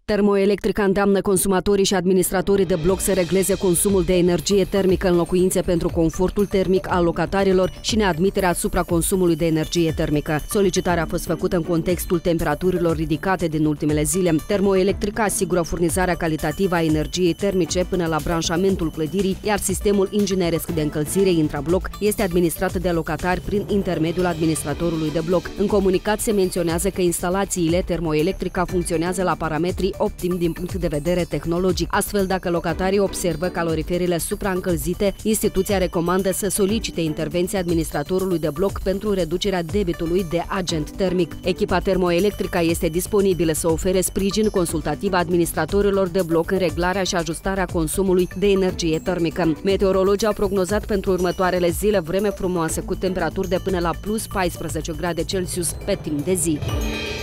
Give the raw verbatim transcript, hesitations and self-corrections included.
Termoelectrica îndeamnă consumatorii și administratorii de bloc să regleze consumul de energie termică în locuințe pentru confortul termic al locatarilor și neadmiterea supraconsumului de energie termică. Solicitarea a fost făcută în contextul temperaturilor ridicate din ultimele zile. Termoelectrica asigură furnizarea calitativă a energiei termice până la branșamentul clădirii, iar sistemul ingineresc de încălzire intrabloc este administrat de locatari prin intermediul administratorului de bloc. În comunicat se menționează că instalațiile Termoelectrica funcționează la parametri optim din punct de vedere tehnologic. Astfel, dacă locatarii observă caloriferele supraîncălzite, instituția recomandă să solicite intervenția administratorului de bloc pentru reducerea debitului de agent termic. Echipa Termoelectrica este disponibilă să ofere sprijin consultativ administratorilor de bloc în reglarea și ajustarea consumului de energie termică. Meteorologii au prognozat pentru următoarele zile vreme frumoasă cu temperaturi de până la plus paisprezece grade Celsius pe timp de zi.